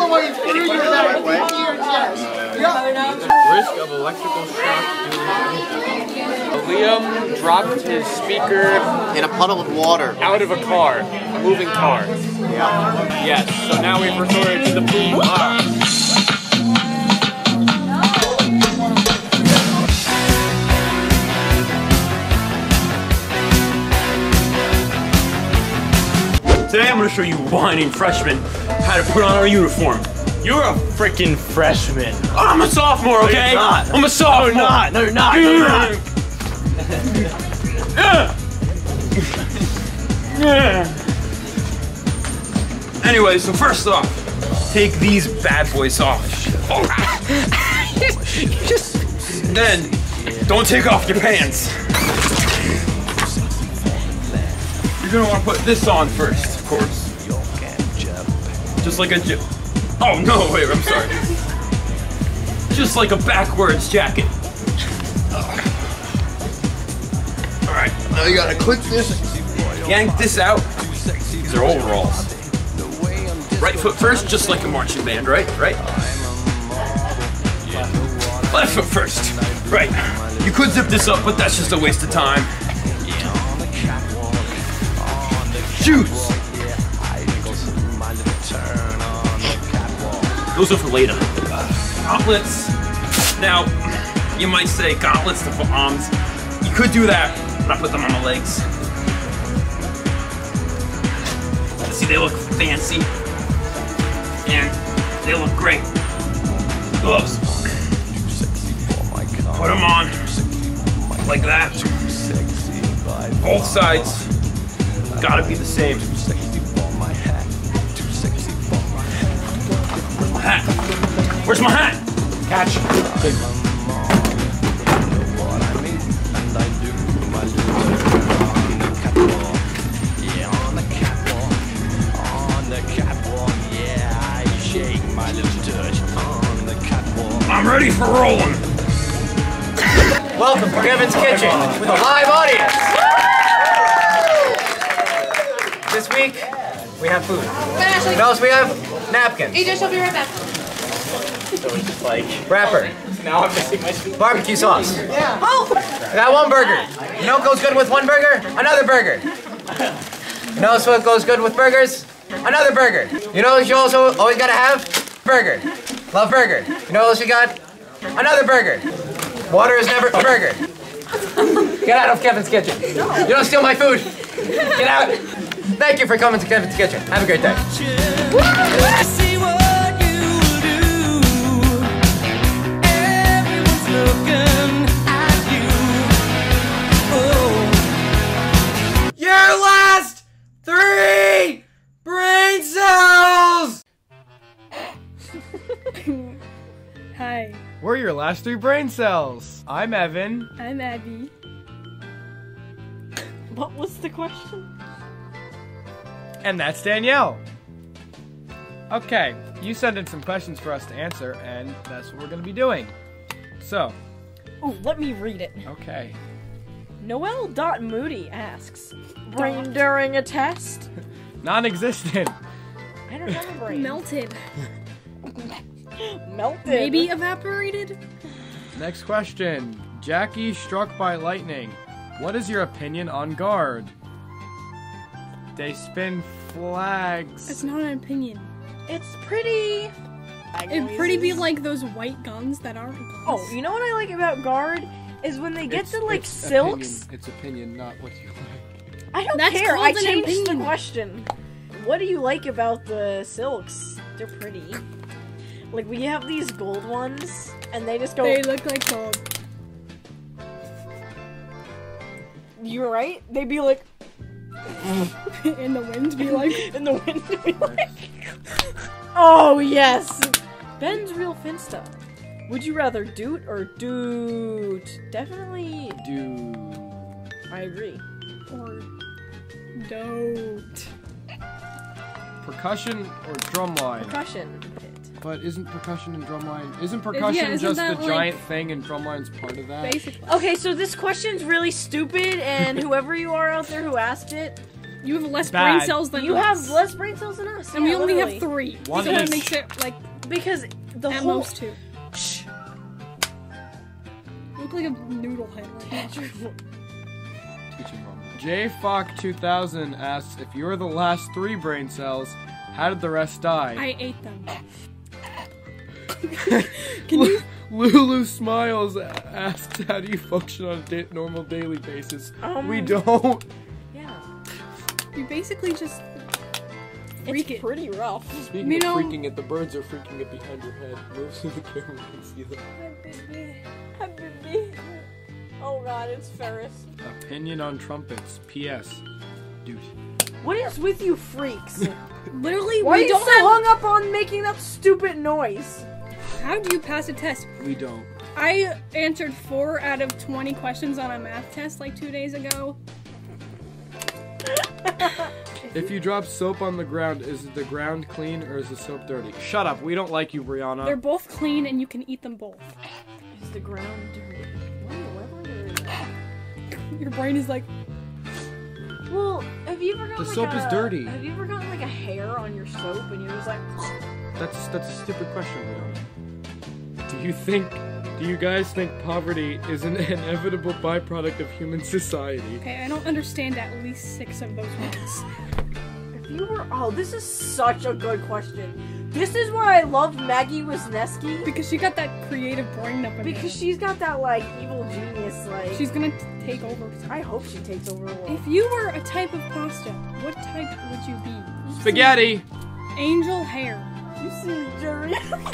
way through your neck, into your chest. Risk of electrical shock Liam dropped his speaker In a puddle of water. out of a car, a moving car. Yeah. Yes, so now we've resorted to the boom. Today I'm going to show you whining freshmen how to put on our uniform. You're a freaking freshman. Oh, I'm a sophomore, okay? No, you're not. I'm a sophomore. No, you're not. No, you're not. No, you're not. Anyway, so first off, take these bad boys off. Then, don't take off your pants. You're gonna want to put this on first, of course. Just like a oh no, wait, I'm sorry. Just like a backwards jacket. Alright, now you gotta click this, yank this out. These are overalls. Right foot first, just like a marching band, right? Left foot first, right. You could zip this up, but that's just a waste of time. Shoes! Those are for later. Gauntlets. Now, you might say gauntlets for arms. You could do that, but I put them on my legs. See, they look fancy. And they look great. Gloves. Put them on. Like that. Both sides. Gotta be the same. Where's my hat? Where's my hat? Catch. I'm ready for rolling. Welcome to Kevin's Kitchen with a live audience. This week, we have food. What else we have? Napkins. AJ, she'll be right back. Wrapper. Now I'm missing my speaker. Barbecue sauce. Yeah. Oh! I got one burger. You know what goes good with one burger? Another burger. You know what goes good with burgers? Another burger. You know what you also always gotta have? Burger. Love burger. You know what else you got? Another burger. Water is never a burger. Get out of Kevin's Kitchen. No. You don't steal my food. Get out. Thank you for coming to Kevin's Kitchen. Have a great day. Your last 3 brain cells! Hi. We're your last 3 brain cells. I'm Evan. I'm Abby. What was the question? And that's Danielle. Okay, you sent in some questions for us to answer, and that's what we're going to be doing. So. Oh, let me read it. Okay. Noel.Moody asks, brain during a test? Non-existent. I don't have a brain. Melted. Melted? Maybe evaporated? Next question. Jackie struck by lightning. What is your opinion on guard? They spin flags. It's not an opinion. It's pretty. It'd pretty be like those white guns that aren't guns. Oh, you know what I like about guard? Is when they get to like silks. It's opinion, not what you like. I don't That's care. called I an changed the opinion. question. What do you like about the silks? They're pretty. Like we have these gold ones, and they just go. They look like gold. You're right. They'd be like. In the wind be like. In the wind be like. Oh yes. Ben's real Finsta. Would you rather doot or doot? Definitely Dude. I agree. Or don't. Percussion or drumline? Percussion. But isn't percussion and drumline... Isn't percussion isn't just the that, like, giant thing and drumline's part of that? Basically. Okay, so this question's really stupid, and whoever you are out there who asked it, You have less Bad. brain cells than You us. have less brain cells than us. And we yeah, only literally. have 3. One so that each. makes it like Because the at whole... most 2. Shh. You look like a noodle head right now. JFock2000 asks, if you're the last 3 brain cells, how did the rest die? I ate them. Can you? Lulu Smiles asks, how do you function on a normal daily basis? We don't. Yeah. You basically just freak It's it. pretty rough. Speaking You of know- freaking it, the birds are freaking it behind your head. Move so the camera can see them. Hi, baby. Hi, baby. Oh god, it's Ferris. Opinion on trumpets. P.S. Dude. What is with you freaks? Literally, Why are we you don't so hung up on making that stupid noise? How do you pass a test? We don't. I answered 4 out of 20 questions on a math test like 2 days ago. If you drop soap on the ground, is the ground clean or is the soap dirty? Shut up. We don't like you, Brianna. They're both clean and you can eat them both. Is the ground dirty? Your brain is like, Well, have you ever gotten The like soap is dirty. Have you ever gotten like a hair on your soap and you're just like... That's a stupid question, Brianna. Do you guys think poverty is an inevitable byproduct of human society? okay, I don't understand at least 6 of those ones. If you were... Oh, this is such a good question. This is why I love Maggie Wisniewski. Because she got that creative brain up in Because her. she's got that, like, evil genius, like... She's gonna take over. I hope she takes over the world. If you were a type of pasta, what type would you be? Spaghetti! Angel hair. You see, Jerry...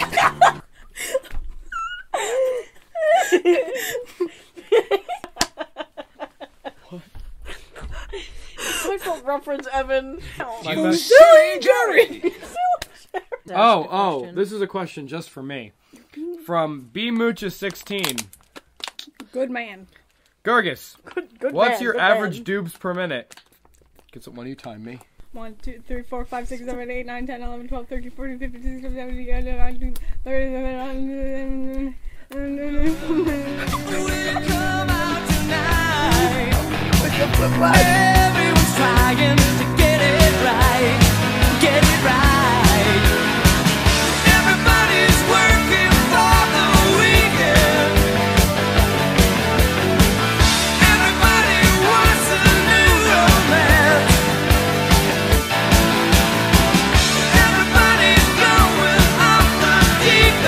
Seinfeld reference, Evan. Jerry! Oh, this is a question just for me. From BMooches16. Good man. Gurgis, Good what's man, your good average man. dubs per minute? Get some, when you time me. 1, 2, 3, 4, 5, 6, 7, 8, 9, 10, 11, 12, 13, 14, 15, 16, 17, 18, 19, 20, Everyone's trying to get it right, get it right. Everybody's working for the weekend. Everybody wants a new romance. Everybody's going off the deep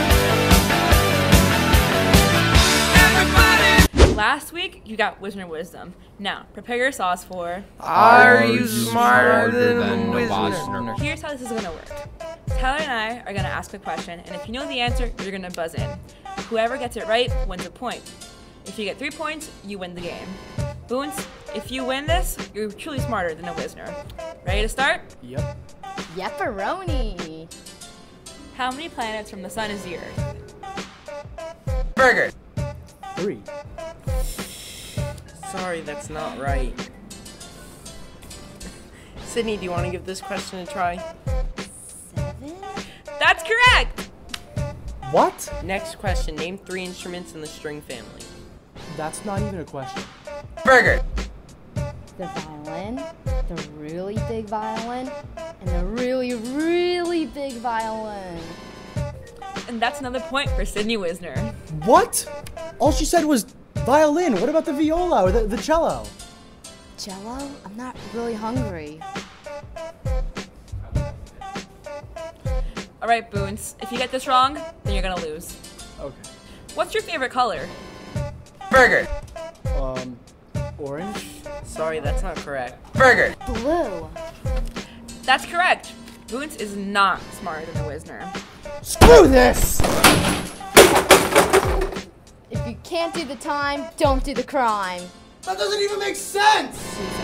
end. Everybody. Last week, you got Wisner Wisdom. Now, prepare your sauce for... Are you smarter than Wisner? Here's how this is gonna work. Tyler and I are gonna ask a question, and if you know the answer, you're gonna buzz in. Whoever gets it right wins a point. If you get 3 points, you win the game. Boons, if you win this, you're truly smarter than a Wisner. Ready to start? Yep. Yepperoni. How many planets from the sun is the Earth? Burger. 3. Sorry, that's not right. Sydney, do you want to give this question a try? 7? That's correct! What? Next question, name 3 instruments in the string family. That's not even a question. Burger. The violin, the really big violin, and the really, really big violin. And that's another point for Sydney Wisner. What? All she said was violin. What about the viola or the cello? Jello? I'm not really hungry. Alright, Boons, if you get this wrong, then you're gonna lose. Okay. What's your favorite color? Burger. Orange? Sorry, that's not correct. Burger. Blue. That's correct. Boons is not smarter than a Wisner. Screw this! If you can't do the time, don't do the crime. That doesn't even make sense!